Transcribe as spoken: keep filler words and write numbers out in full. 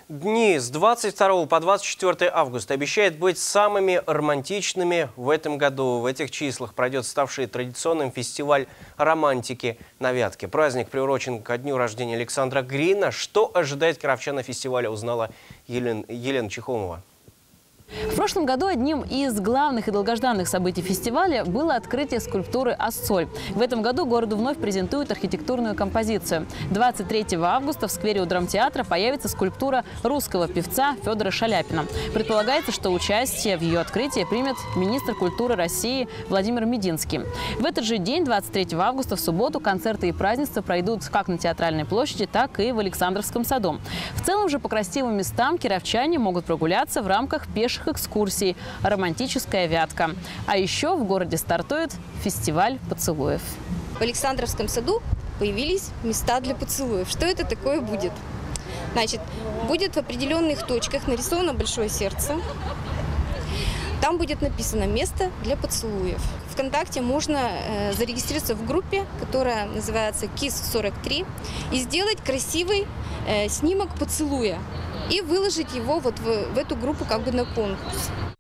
Дни с двадцать второго по двадцать четвёртое августа обещают быть самыми романтичными в этом году. В этих числах пройдет ставший традиционным фестиваль романтики на Вятке. Праздник приурочен ко дню рождения Александра Грина. Что ожидает кировчан на фестивале, узнала Елена, Елена Чехомова. В прошлом году одним из главных и долгожданных событий фестиваля было открытие скульптуры «Ассоль». В этом году городу вновь презентуют архитектурную композицию. двадцать третьего августа в сквере у драмтеатра появится скульптура русского певца Федора Шаляпина. Предполагается, что участие в ее открытии примет министр культуры России Владимир Мединский. В этот же день, двадцать третьего августа, в субботу, концерты и празднества пройдут как на Театральной площади, так и в Александровском саду. В целом же по красивым местам кировчане могут прогуляться в рамках пеших экскурсий «Романтическая Вятка». А еще в городе стартует фестиваль поцелуев. В Александровском саду появились места для поцелуев. Что это такое будет? Значит, будет в определенных точках нарисовано большое сердце. Там будет написано «Место для поцелуев». ВКонтакте можно э, зарегистрироваться в группе, которая называется кис сорок три, и сделать красивый э, снимок поцелуя и выложить его вот в, в эту группу как бы на конкурс.